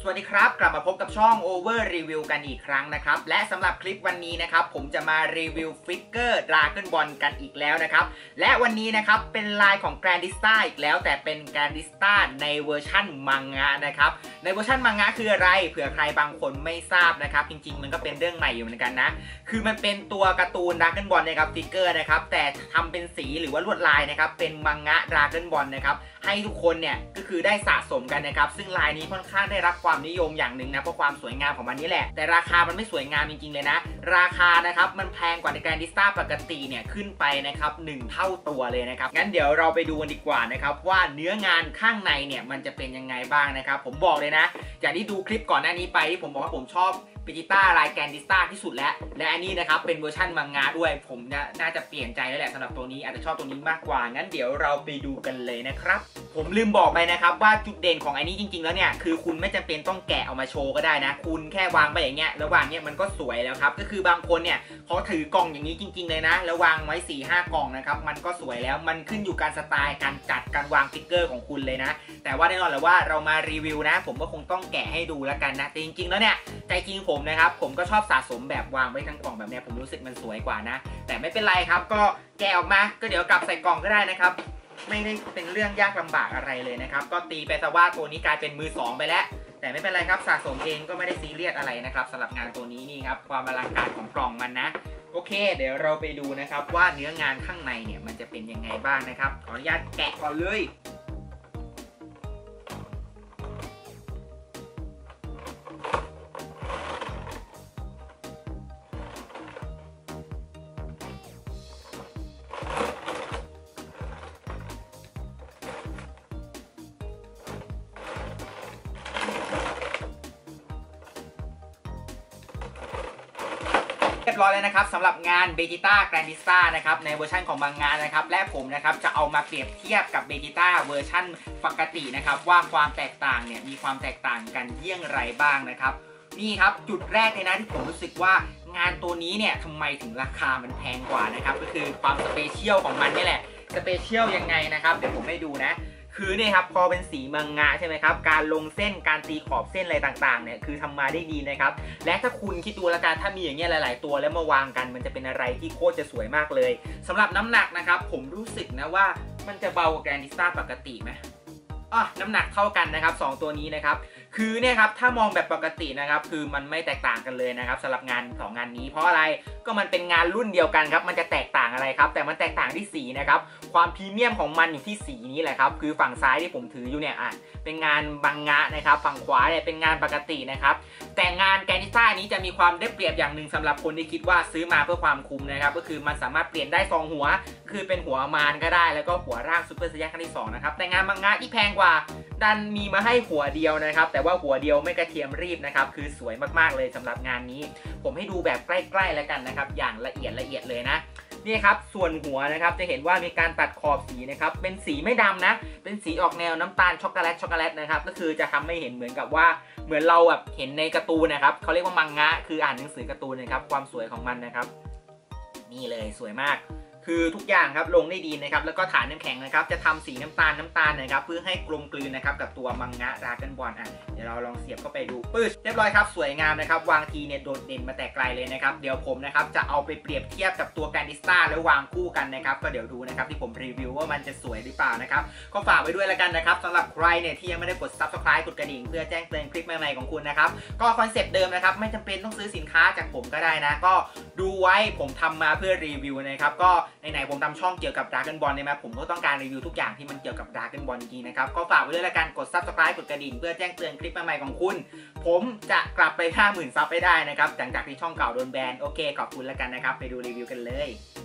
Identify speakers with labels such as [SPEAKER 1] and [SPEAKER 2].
[SPEAKER 1] สวัสดีครับกลับมาพบกับช่อง Over Review กันอีกครั้งนะครับและสำหรับคลิปวันนี้นะครับผมจะมารีวิวฟิกเกอร์ Dragon Ball กันอีกแล้วนะครับและวันนี้นะครับเป็นลายของ Grandista อีกแล้วแต่เป็น Grandista ในเวอร์ชั่นมังงะนะครับในเวอร์ชั่นมังงะคืออะไรเผื่อใครบางคนไม่ทราบนะครับจริงๆมันก็เป็นเรื่องใหม่อยู่เหมือนกันนะคือมันเป็นตัวการ์ตูน Dragon Ball นะครับฟิกเกอร์นะครับแต่ทำเป็นสีหรือว่าลวดลายนะครับเป็นมังงะ Dragon Ball นะครับให้ทุกคนเนี่ยก็คือได้สะสมกันนะครับซึ่งลายนี้ค่อนข้างได้รับความนิยมอย่างหนึ่งนะเพราะความสวยงามของมันนี่แหละแต่ราคามันไม่สวยงามจริงๆเลยนะราคานะครับมันแพงกว่าใน Grandista ปกติเนี่ยขึ้นไปนะครับ1เท่าตัวเลยนะครับงั้นเดี๋ยวเราไปดูกันดีกว่านะครับว่าเนื้องานข้างในเนี่ยมันจะเป็นยังไงบ้างนะครับผมบอกเลยนะอย่างที่ดูคลิปก่อนหน้านี้ไปที่ผมบอกว่าผมชอบเบจิต้าลายแกรนดิสต้าที่สุดแล้วและอันนี้นะครับเป็นเวอร์ชันมังงะด้วยผมน่าจะเปลี่ยนใจแล้วแหละสำหรับตัวนี้อาจจะชอบตัวนี้มากกว่างั้นเดี๋ยวเราไปดูกันเลยนะครับผมลืมบอกไปนะครับว่าจุดเด่นของอันนี้จริงๆแล้วเนี่ยคือคุณไม่จำเป็นต้องแกะเอามาโชว์ก็ได้นะคุณแค่วางไปอย่างเงี้ยแล้ววางเนี้ยมันก็สวยแล้วครับก็คือบางคนเนี่ยเขาถือกล่องอย่างนี้จริงๆเลยนะแล้ววางไว้ 4-5 กล่องนะครับมันก็สวยแล้วมันขึ้นอยู่การสไตล์การจัดการวางฟิกเกอร์ของคุณเลยนะแต่ว่าแน่นอนแหละว่าเรามารีวิวนะผมก็คงต้องแกะให้ดูแล้วกันนะแต่จริงๆแล้วเนี่ยใจจริงผมนะครับผมก็ชอบสะสมแบบวางไว้ทั้งกล่องแบบนี้ผมรู้สึกมันสวยกว่านะแต่ไม่เป็นไรครับก็แกะออกมาก็เดี๋ยวกลับใส่กล่องก็ได้นะครับไม่ได้เป็นเรื่องยากลำบากอะไรเลยนะครับก็ตีไปซะว่าตัวนี้กลายเป็นมือ2ไปแล้วแต่ไม่เป็นไรครับสะสมเองก็ไม่ได้ซีเรียสอะไรนะครับสำหรับงานตัวนี้นี่ครับความอลังการของกล่องมันนะโอเคเดี๋ยวเราไปดูนะครับว่าเนื้องานข้างในเนี่ยมันจะเป็นยังไงบ้างนะครับขออนุญาตแกะก่อนเลยเรียบร้อยแล้วนะครับสำหรับงาน Vegeta Grandista นะครับในเวอร์ชันของมังงะนะครับและผมนะครับจะเอามาเปรียบเทียบกับ Vegeta เวอร์ชันปกตินะครับว่าความแตกต่างเนี่ยมีความแตกต่างกันเยี่ยงไรบ้างนะครับนี่ครับจุดแรกเลยนะที่ผมรู้สึกว่างานตัวนี้เนี่ยทำไมถึงราคามันแพงกว่านะครับก็คือความสเปเชียลของมันนี่แหละสเปเชียลยังไงนะครับเดี๋ยวผมให้ดูนะคือเนี่ยครับพอเป็นสีมังงะใช่ไหมครับการลงเส้นการตีขอบเส้นอะไรต่างๆเนี่ยคือทำมาได้ดีนะครับและถ้าคุณคิดดูละกันถ้ามีอย่างเงี้ยหลายๆตัวแล้วมาวางกันมันจะเป็นอะไรที่โคตรจะสวยมากเลยสำหรับน้ำหนักนะครับผมรู้สึกนะว่ามันจะเบากว่าแกรนดิสต้าปกติไหมน้ำหนักเท่ากันนะครับ2ตัวนี้นะครับคือเนี่ยครับถ้ามองแบบปกตินะครับคือมันไม่แตกต่างกันเลยนะครับสำหรับงาน2งานนี้เพราะอะไรก็มันเป็นงานรุ่นเดียวกันครับมันจะแตกต่างอะไรครับแต่มันแตกต่างที่สีนะครับความพรีเมียมของมันอยู่ที่สีนี้แหละครับคือฝั่งซ้ายที่ผมถืออยู่เนี่ยเป็นงานมังงะนะครับฝั่งขวาเนี่ยเป็นงานปกตินะครับแต่งานแกรนดิสต้านี้จะมีความได้เปรียบอย่างหนึ่งสำหรับคนที่คิดว่าซื้อมาเพื่อความคุ้มนะครับก็คือมันสามารถเปลี่ยนได้2หัวคือเป็นหัวมารก็ได้แล้วก็หัวร่างซูเปอร์ไซย่าครั้งที่2นะครับแต่งานมังงะที่แพงกว่าดันมีมาให้หัวเดียวนะครับแต่ว่าหัวเดียวไม่กระเทียมรีบนะครับคือสวยมากๆเลยสำหรับงานนี้ผมให้ดูแบบใกล้ๆแล้วกันนะครับอย่างละเอียดเลยนะนี่ครับส่วนหัวนะครับจะเห็นว่ามีการตัดขอบสีนะครับเป็นสีไม่ดำนะเป็นสีออกแนวน้ำตาลช็อกโกแลตนะครับก็คือจะทำให้เห็นเหมือนกับว่าเหมือนเราแบบเห็นในการ์ตูนนะครับเขาเรียกว่ามังงะคืออ่านหนังสือการ์ตูนนะครับความสวยของมันนะครับนี่เลยสวยมากคือทุกอย่างครับลงได้ดีนะครับแล้วก็ฐานน้ำแข็งนะครับจะทำสีน้ำตาลนะครับเพื่อให้กลมกลืนนะครับกับตัวมังงะดราก้อนบอลเดี๋ยวเราลองเสียบเข้าไปดูปึ๊ดเรียบร้อยครับสวยงามนะครับวางทีเนี่ยโดดเด่นมาแต่ไกลเลยนะครับเดี๋ยวผมนะครับจะเอาไปเปรียบเทียบกับตัวแกรนดิสต้าแล้ววางคู่กันนะครับก็เดี๋ยวดูนะครับที่ผมรีวิวว่ามันจะสวยหรือเปล่านะครับก็ฝากไว้ด้วยแล้วกันนะครับสำหรับใครเนี่ยที่ยังไม่ได้กด Subscribe กดกระดิ่งเพื่อแจ้งเตือนคลิปใหม่ๆของคุณนะครับก็คอนเซปต์เดิมนะครับไม่จำเป็นต้องซื้อสินค้าจากผมก็ได้นะก็ดูไว้ผมทำมาเพื่อรีวิวนะครับก็ไหนๆผมทำช่องเกี่ยวกับ Dragon Ball เนี่ยนะผมก็ต้องการรีวิวทุกอย่างที่มันเกี่ยวกับ Dragon Ball จริงๆนะครับก็ฝากไว้ด้วยละกันกด Subscribe กดกระดิ่งเพื่อแจ้งเตือนคลิปใหม่ๆของคุณผมจะกลับไป 50,000 ซับไปได้นะครับหลังจากที่ช่องเก่าโดนแบนโอเคขอบคุณแล้วกันนะครับไปดูรีวิวกันเลย